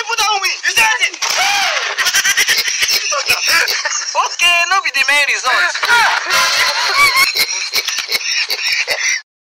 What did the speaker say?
they put down me. You said it. Okay, no be the main result.